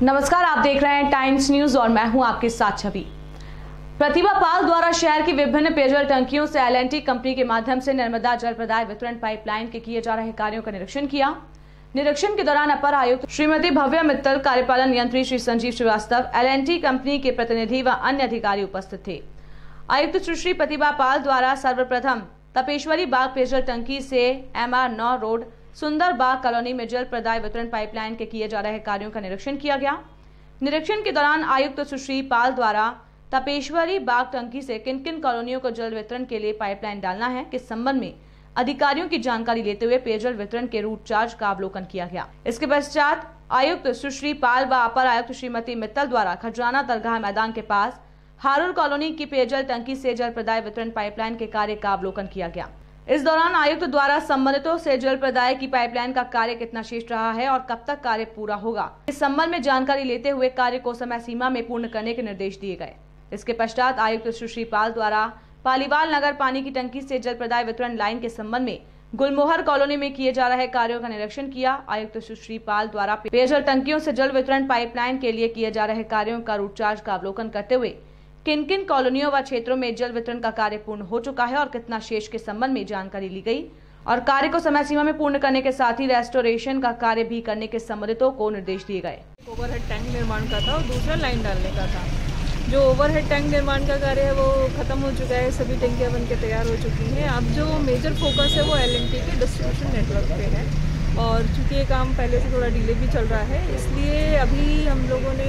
नमस्कार, आप देख रहे हैं टाइम्स न्यूज और मैं हूं आपके साथ छवि। प्रतिभा पाल द्वारा शहर की विभिन्न पेयजल टंकियों से L&T कंपनी के माध्यम से नर्मदा जल प्रदाय वितरण पाइपलाइन के किए जा रहे कार्यों का निरीक्षण किया। निरीक्षण के दौरान अपर आयुक्त श्रीमती भव्या मित्तल, कार्यपालन यंत्री श्री संजीव श्रीवास्तव, L&T कंपनी के प्रतिनिधि व अन्य अधिकारी उपस्थित थे। आयुक्त सुश्री प्रतिभा पाल द्वारा सर्वप्रथम तपेश्वरी बाग पेयजल टंकी से MR9 रोड सुंदर बाग कॉलोनी में जल प्रदाय वितरण पाइपलाइन के किए जा रहे कार्यों का निरीक्षण किया गया। निरीक्षण के दौरान आयुक्त सुश्री पाल द्वारा तपेश्वरी बाग टंकी से किन किन कॉलोनियों को जल वितरण के लिए पाइपलाइन डालना है के संबंध में अधिकारियों की जानकारी लेते हुए पेयजल वितरण के रूट चार्ज का अवलोकन किया गया। इसके पश्चात आयुक्त सुश्री पाल व अपर आयुक्त श्रीमती मित्तल द्वारा खजराना दरगाह मैदान के पास हारुल कॉलोनी की पेयजल टंकी से जल प्रदाय वितरण पाइपलाइन के कार्य का अवलोकन किया गया। इस दौरान आयुक्त द्वारा संबंधितों से जल प्रदाय की पाइपलाइन का कार्य कितना शेष रहा है और कब तक कार्य पूरा होगा, इस संबंध में जानकारी लेते हुए कार्य को समय सीमा में पूर्ण करने के निर्देश दिए गए। इसके पश्चात आयुक्त सुश्री पाल द्वारा पालीवाल नगर पानी की टंकी से जल प्रदाय वितरण लाइन के संबंध में गुलमोहर कॉलोनी में किए जा रहे कार्यों का निरीक्षण किया। आयुक्त सुश्री पाल द्वारा पेयजल टंकियों से जल वितरण पाइपलाइन के लिए किए जा रहे कार्यों का रूट चार्ज का अवलोकन करते हुए किन किन कॉलोनियों व क्षेत्रों में जल वितरण का कार्य पूर्ण हो चुका है और कितना शेष के संबंध में जानकारी ली गई और कार्य को समय सीमा में पूर्ण करने के साथ ही रेस्टोरेशन का कार्य भी करने के संबंधितों को निर्देश दिए गए। ओवरहेड टैंक निर्माण का था और दूसरा लाइन डालने का था। जो ओवरहेड टैंक निर्माण का कार्य है वो खत्म हो चुका है, सभी टंकियां बनके तैयार हो चुकी हैं। अब जो मेजर फोकस है वो L&T के डिस्ट्रीब्यूशन नेटवर्क पे है और चूँकि ये काम पहले से थोड़ा डिले भी चल रहा है, इसलिए अभी हम लोगों ने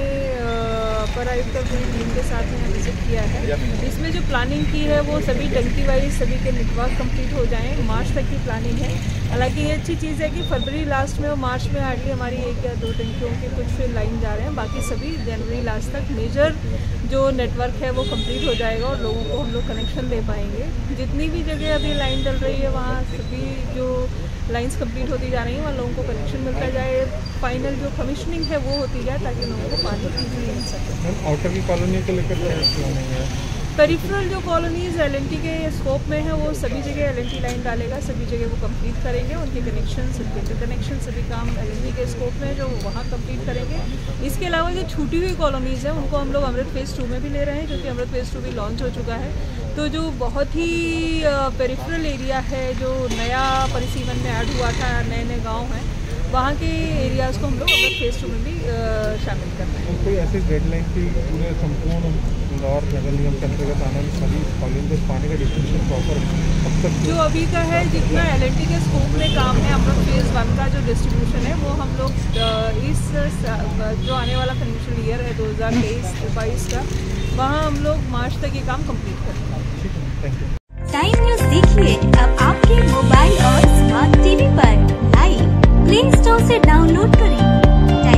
अपर आयुक्त टीम के साथ में विजिट किया है। इसमें जो प्लानिंग की है वो सभी टंकी वाइज सभी के नेटवर्क कंप्लीट हो जाएं, मार्च तक की प्लानिंग है। हालांकि ये अच्छी चीज़ है कि फरवरी लास्ट में और मार्च में हार्डली हमारी 1 या 2 टंकियों के कुछ लाइन जा रहे हैं, बाकी सभी जनवरी लास्ट तक मेजर जो नेटवर्क है वो कंप्लीट हो जाएगा और लोगों को हम लोग कनेक्शन दे पाएंगे। जितनी भी जगह अभी लाइन डल रही है वहाँ सभी जो लाइंस कंप्लीट होती जा रही हैं, वहाँ लोगों को कनेक्शन मिलता जाए। फाइनल जो कमिश्निंग है वो होती जाए ताकि लोगों को पानी ईजिली मिल सके। आउटर की कॉलोनी को लेकर पेरिफेरल जो कॉलोनीज L&T के स्कोप में है वो सभी जगह L&T लाइन डालेगा, सभी जगह वो कंप्लीट करेंगे। उनके कनेक्शन इंटरकनेक्शन सभी काम L&T के स्कोप में जो वहाँ कंप्लीट करेंगे। इसके अलावा जो छूटी हुई कॉलोनीज हैं उनको हम लोग अमृत फेज़ 2 में भी ले रहे हैं, क्योंकि अमृत फेज़ 2 भी लॉन्च हो चुका है। तो जो बहुत ही पेरिफेरल एरिया है जो नया परिसीमन में ऐड हुआ था, नए नए गाँव हैं, वहाँ के एरियाज़ को हम लोग अमृत फेज़ 2 में भी शामिल कर रहे हैं। कोई ऐसी डेडलाइन की पूरे संपूर्ण इंदौर नगर निगम के अंतर्गत आने वाली सभी कॉलोनी में पानी का डिस्ट्रीब्यूशन प्रॉपर अब तक जो अभी का है, जितना L&T के स्कोप में काम है, अमृत फेज़ 1 का जो डिस्ट्रीब्यूशन है वो हम लोग इस जो आने वाला फाइनेंशियल ईयर है 2023-22 का, वहाँ हम लोग मार्च तक ये काम कंप्लीट करेंगे। टाइम न्यूज देखिए अब आपके मोबाइल और स्मार्ट टीवी पर। लाइव प्ले स्टोर से डाउनलोड करें।